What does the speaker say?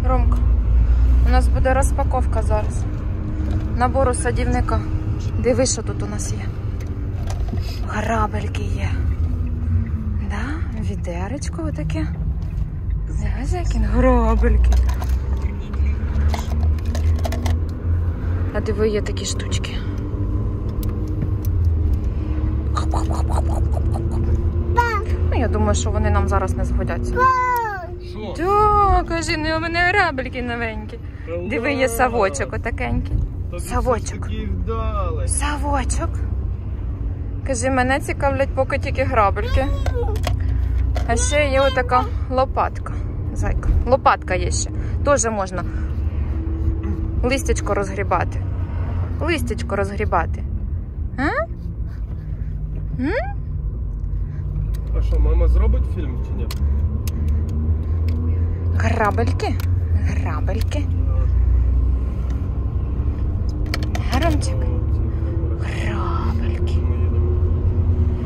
Ромка, у нас буде розпаковка зараз. Набору садівника. Диви, що тут у нас є. Грабельки є. Да? Відеречко отаке. Дивись, які грабельки. А диви, є такі штучки. Ну, я думаю, що вони нам зараз не згодяться. Так, кажи, у мене грабельки новенькі. Диви, є совочок отакенький. Совочок. Совочок. Кажи, мене цікавлять поки тільки грабельки. А ще є отака лопатка. Зайка. Лопатка є ще. Теж можна листячко розгрібати. Листячко розгрібати. А? А що, мама зробить фільм чи ні? Грабельки. Грабельки.